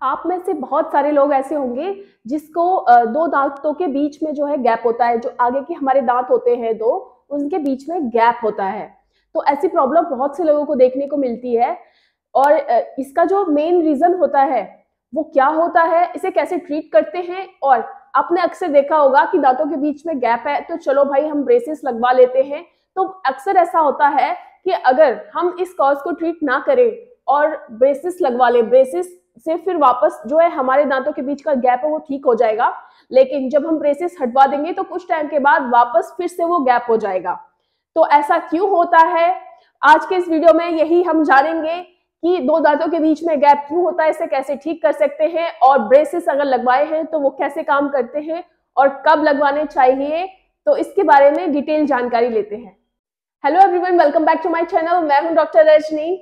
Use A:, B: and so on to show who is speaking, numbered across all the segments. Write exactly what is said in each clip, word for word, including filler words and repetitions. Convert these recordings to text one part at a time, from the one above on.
A: आप में से बहुत सारे लोग ऐसे होंगे जिसको अ, दो दांतों के बीच में जो है गैप होता है, जो आगे के हमारे दांत होते हैं दो, उनके बीच में गैप होता है। तो ऐसी प्रॉब्लम बहुत से लोगों को देखने को मिलती है। और अ, इसका जो मेन रीजन होता है वो क्या होता है, इसे कैसे ट्रीट करते हैं। और आपने अक्सर देखा होगा कि दांतों के बीच में गैप है तो चलो भाई हम ब्रेसेस लगवा लेते हैं। तो अक्सर ऐसा होता है कि अगर हम इस कॉज को ट्रीट ना करें और ब्रेसेस लगवा लें, ब्रेसेस से फिर वापस जो है हमारे दांतों के बीच का गैप है वो ठीक हो जाएगा। लेकिन जब हम ब्रेसेस हटवा देंगे तो कुछ टाइम के बाद वापस फिर से वो गैप हो जाएगा। तो ऐसा क्यों होता है, आज के इस वीडियो में यही हम जानेंगे कि दो दांतों के बीच में गैप क्यों होता है, इसे कैसे ठीक कर सकते हैं, और ब्रेसेस अगर लगवाए हैं तो वो कैसे काम करते हैं और कब लगवाने चाहिए, तो इसके बारे में डिटेल जानकारी लेते हैं। Hello everyone, welcome back to my channel. मैं हूं डॉक्टर रजनी।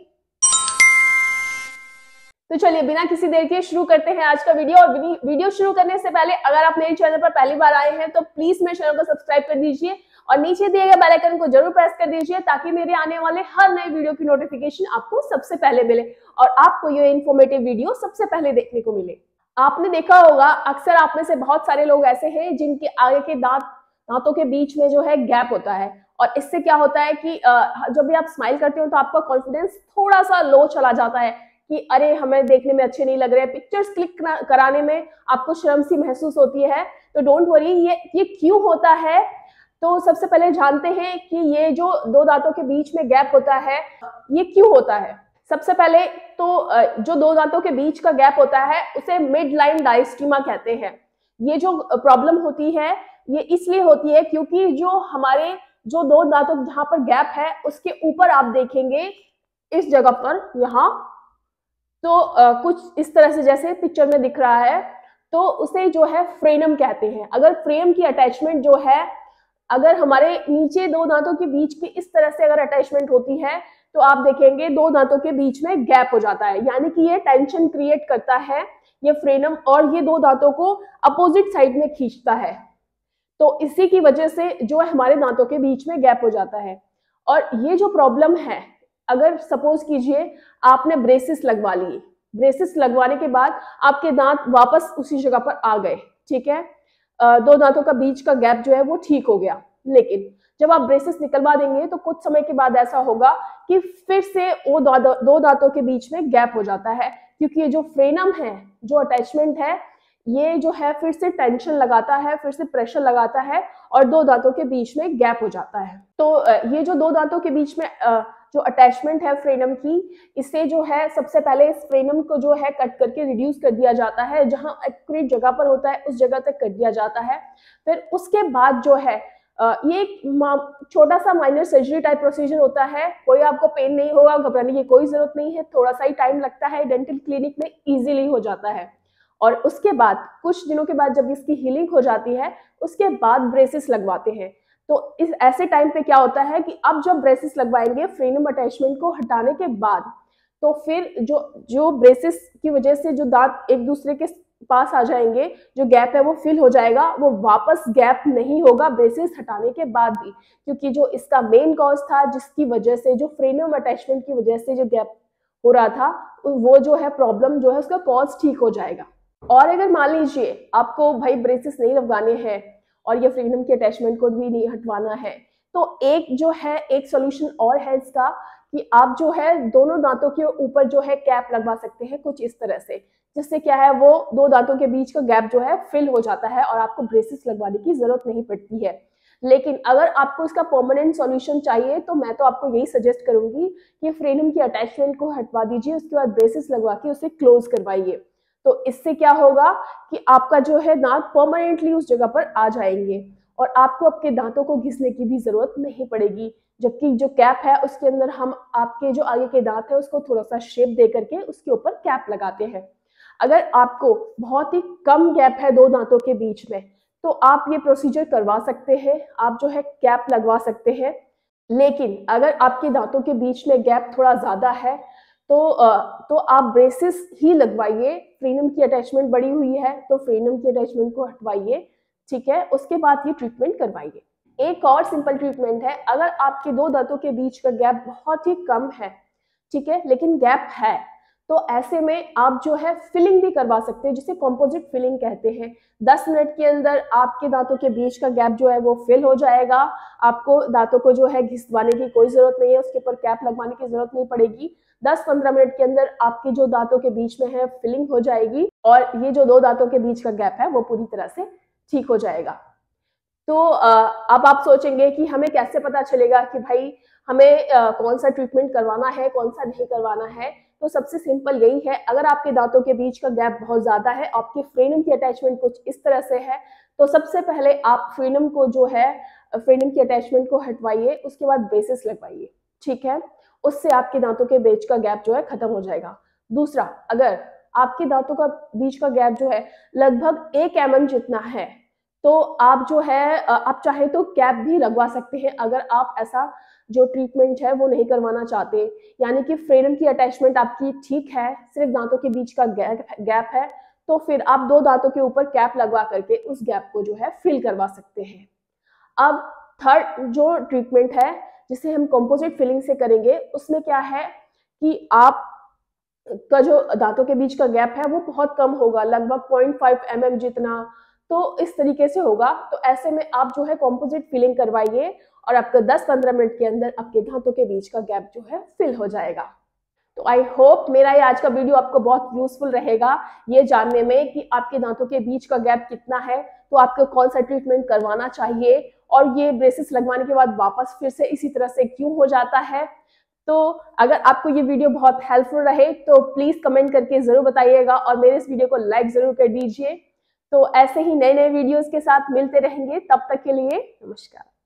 A: तो चलिए बिना किसी देर के शुरू करते हैं आज का वीडियो। और वीडियो शुरू करने से पहले अगर आप मेरे चैनल पर पहली बार आए हैं तो प्लीज मेरे चैनल को सब्सक्राइब कर दीजिए और नीचे दिए गए बेल आइकन को जरूर प्रेस कर दीजिए ताकि मेरे आने वाले हर नए वीडियो की नोटिफिकेशन आपको सबसे पहले मिले और आपको ये इन्फॉर्मेटिव वीडियो सबसे पहले देखने को मिले। आपने देखा होगा अक्सर आप में से बहुत सारे लोग ऐसे हैं जिनके आगे के दांत दांतों के बीच में जो है गैप होता है। और इससे क्या होता है कि जब भी आप स्माइल करते हो तो आपका कॉन्फिडेंस थोड़ा सा लो चला जाता है कि अरे हमें देखने में अच्छे नहीं लग रहे हैं, पिक्चर्स क्लिक कराने में आपको शर्म सी महसूस होती है। तो डोंट वरी, ये ये क्यों होता है। तो सबसे पहले जानते हैं कि ये जो दो दांतों के बीच में गैप होता है ये क्यों होता है। सबसे पहले तो जो दो दांतों के बीच का गैप होता है उसे मिड लाइन डायस्टीमा कहते हैं। ये जो प्रॉब्लम होती है ये इसलिए होती है क्योंकि जो हमारे जो दो दांतों जहां पर गैप है उसके ऊपर आप देखेंगे इस जगह पर, यहाँ तो uh, कुछ इस तरह से जैसे पिक्चर में दिख रहा है, तो उसे जो है फ्रेनम कहते हैं। अगर फ्रेम की अटैचमेंट जो है, अगर हमारे नीचे दो दांतों के बीच की इस तरह से अगर अटैचमेंट होती है तो आप देखेंगे दो दांतों के बीच में गैप हो जाता है, यानी कि ये टेंशन क्रिएट करता है ये फ्रेनम और ये दो दांतों को अपोजिट साइड में खींचता है। तो इसी की वजह से जो है हमारे दांतों के बीच में गैप हो जाता है। और ये जो प्रॉब्लम है, अगर सपोज कीजिए आपने ब्रेसेस लगवा लिए, ब्रेसेस लगवाने के बाद आपके दांत वापस उसी जगह पर आ गए, ठीक है, दो दांतों का बीच का गैप जो है वो ठीक हो गया। लेकिन जब आप ब्रेसेस निकलवा देंगे तो कुछ समय के बाद ऐसा होगा कि फिर से वो दो दांतों के बीच में गैप हो जाता है, क्योंकि ये जो फ्रेनम है, जो अटैचमेंट है, ये जो है फिर से टेंशन लगाता है, फिर से प्रेशर लगाता है और दो दांतों के बीच में गैप हो जाता है। तो ये जो दो दांतों के बीच में जो अटैचमेंट है फ्रेनम की, इससे जो है सबसे पहले इस फ्रेनम को जो है कट करके रिड्यूस कर दिया जाता है, जहां एक्यूरेट जगह पर होता है उस जगह तक कर दिया जाता है। फिर उसके बाद जो है ये एक छोटा सा माइनर सर्जरी टाइप प्रोसीजर होता है, कोई आपको पेन नहीं होगा, घबराने की कोई जरूरत नहीं है, थोड़ा सा ही टाइम लगता है, डेंटल क्लिनिक में इजीली हो जाता है। और उसके बाद कुछ दिनों के बाद जब इसकी हीलिंग हो जाती है उसके बाद ब्रेसेस लगवाते हैं। तो इस ऐसे टाइम पे क्या होता है कि अब जब ब्रेसेस लगवाएंगे फ्रेनम अटैचमेंट को हटाने के बाद, तो फिर जो जो ब्रेसेस की वजह से जो दांत एक दूसरे के पास आ जाएंगे, जो गैप है वो फिल हो जाएगा, वो वापस गैप नहीं होगा ब्रेसेस हटाने के बाद भी, क्योंकि जो इसका मेन कॉज था जिसकी वजह से, जो फ्रेनम अटैचमेंट की वजह से जो गैप हो रहा था, वो जो है प्रॉब्लम जो है उसका कॉज ठीक हो जाएगा। और अगर मान लीजिए आपको भाई ब्रेसेस नहीं लगवाने हैं और ये फ्रेनम के अटैचमेंट को भी नहीं हटवाना है, तो एक जो है एक सॉल्यूशन और है इसका कि आप जो है दोनों दांतों के ऊपर जो है कैप लगवा सकते हैं कुछ इस तरह से, जिससे क्या है वो दो दांतों के बीच का गैप जो है फिल हो जाता है और आपको ब्रेसेस लगवाने की जरूरत नहीं पड़ती है। लेकिन अगर आपको इसका परमानेंट सॉल्यूशन चाहिए तो मैं तो आपको यही सजेस्ट करूंगी कि फ्रेनम की अटैचमेंट को हटवा दीजिए, उसके बाद ब्रेसेस लगवा के उसे क्लोज करवाइए। तो इससे क्या होगा कि आपका जो है दांत परमानेंटली उस जगह पर आ जाएंगे और आपको आपके दांतों को घिसने की भी जरूरत नहीं पड़ेगी। जबकि जो कैप है उसके अंदर हम आपके जो आगे के दांत है उसको थोड़ा सा शेप दे करके उसके ऊपर कैप लगाते हैं। अगर आपको बहुत ही कम गैप है दो दांतों के बीच में तो आप ये प्रोसीजर करवा सकते हैं, आप जो है कैप लगवा सकते हैं। लेकिन अगर आपके दांतों के बीच में गैप थोड़ा ज्यादा है तो तो आप ब्रेसेस ही लगवाइए। फ्रेनम की अटैचमेंट बड़ी हुई है तो फ्रेनम की अटैचमेंट को हटवाइए, ठीक है, उसके बाद ये ट्रीटमेंट करवाइए। एक और सिंपल ट्रीटमेंट है, अगर आपके दो दांतों के बीच का गैप बहुत ही कम है, ठीक है, लेकिन गैप है, तो ऐसे में आप जो है फिलिंग भी करवा सकते हैं, जिसे कॉम्पोजिट फिलिंग कहते हैं। दस मिनट के अंदर आपके दांतों के बीच का गैप जो है वो फिल हो जाएगा। आपको दांतों को जो है घिसवाने की कोई जरूरत नहीं है, उसके ऊपर कैप लगवाने की जरूरत नहीं पड़ेगी। दस पंद्रह मिनट के अंदर आपके जो दांतों के बीच में है फिलिंग हो जाएगी और ये जो दो दांतों के बीच का गैप है वो पूरी तरह से ठीक हो जाएगा। तो अब आप सोचेंगे कि हमें कैसे पता चलेगा कि भाई हमें कौन सा ट्रीटमेंट करवाना है, कौन सा नहीं करवाना है। तो सबसे सिंपल यही है, अगर आपके दांतों के बीच का गैप बहुत ज्यादा है, आपकी फ्रेनम की अटैचमेंट कुछ इस तरह से है, तो सबसे पहले आप फ्रेनम को जो है फ्रेनम की अटैचमेंट को हटवाइए, उसके बाद ब्रेसेस लगवाइए, ठीक है। उससे आपके दांतों के बीच का गैप जो है खत्म हो जाएगा। दूसरा, अगर आपके दांतों का बीच का गैप जो है लगभग एक एम एम जितना है, तो आप जो है आप चाहे तो कैप भी लगवा सकते हैं। अगर आप ऐसा जो ट्रीटमेंट है वो नहीं करवाना चाहते, यानी कि फ्रेनम की अटैचमेंट आपकी ठीक है, सिर्फ दांतों के बीच का गैप गैप है, तो फिर आप दो दांतों के ऊपर कैप लगवा करके उस गैप को जो है फिल करवा सकते हैं। अब थर्ड जो ट्रीटमेंट है जिसे हम कंपोजिट फिलिंग से करेंगे, उसमें क्या है कि आप का जो दांतों के बीच का गैप है वो बहुत कम होगा, लगभग पॉइंट फाइव एम एम जितना, तो इस तरीके से होगा। तो ऐसे में आप जो है कंपोजिट फिलिंग करवाइए और आपका दस पंद्रह मिनट के अंदर आपके दांतों के बीच का गैप जो है फिल हो जाएगा। तो आई होप मेरा ये आज का वीडियो आपको बहुत यूजफुल रहेगा ये जानने में कि आपके दांतों के बीच का गैप कितना है, तो आपको कौन सा ट्रीटमेंट करवाना चाहिए और ये ब्रेसेस लगवाने के बाद वापस फिर से इसी तरह से क्यों हो जाता है। तो अगर आपको ये वीडियो बहुत हेल्पफुल रहे तो प्लीज कमेंट करके जरूर बताइएगा और मेरे इस वीडियो को लाइक जरूर कर दीजिए। तो ऐसे ही नए नए वीडियोस के साथ मिलते रहेंगे, तब तक के लिए नमस्कार।